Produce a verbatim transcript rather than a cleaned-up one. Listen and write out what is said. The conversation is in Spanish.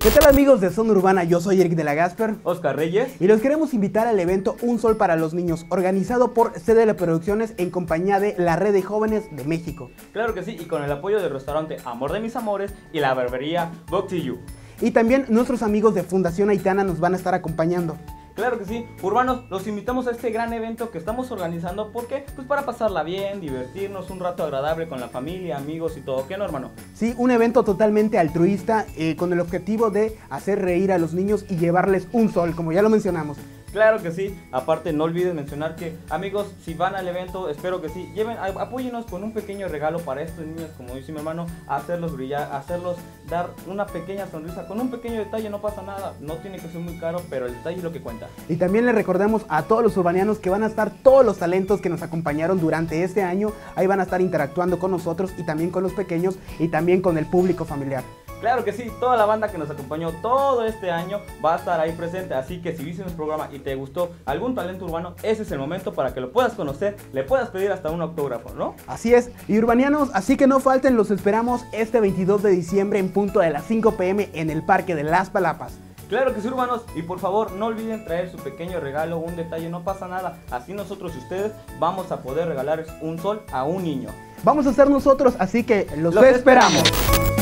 ¿Qué tal amigos de Zona Urbana? Yo soy Eric de la Gasper, Oscar Reyes, y los queremos invitar al evento Un Sol para los Niños, organizado por C D L Producciones en compañía de la Red de Jóvenes de México. Claro que sí, y con el apoyo del restaurante Amor de Mis Amores y la barbería Box to You. Y también nuestros amigos de Fundación Aitana nos van a estar acompañando. Claro que sí, urbanos, los invitamos a este gran evento que estamos organizando. ¿Por qué? Pues para pasarla bien, divertirnos, un rato agradable con la familia, amigos y todo. ¿Qué no, hermano? Sí, un evento totalmente altruista eh, con el objetivo de hacer reír a los niños y llevarles un sol, como ya lo mencionamos. Claro que sí, aparte no olviden mencionar que, amigos, si van al evento, espero que sí, lleven, apóyenos con un pequeño regalo para estos niños, como dice mi hermano, hacerlos brillar, hacerlos dar una pequeña sonrisa, con un pequeño detalle, no pasa nada, no tiene que ser muy caro, pero el detalle es lo que cuenta. Y también les recordamos a todos los urbanianos que van a estar todos los talentos que nos acompañaron durante este año, ahí van a estar interactuando con nosotros y también con los pequeños y también con el público familiar. Claro que sí, toda la banda que nos acompañó todo este año va a estar ahí presente, así que si viste el programa y te gustó algún talento urbano, ese es el momento para que lo puedas conocer, le puedas pedir hasta un autógrafo, ¿no? Así es, y urbanianos, así que no falten, los esperamos este veintidós de diciembre en punto de las cinco pe eme en el Parque de Las Palapas. Claro que sí, urbanos, y por favor no olviden traer su pequeño regalo, un detalle, no pasa nada, así nosotros y ustedes vamos a poder regalarles un sol a un niño. Vamos a ser nosotros, así que los, los esperamos. esperamos.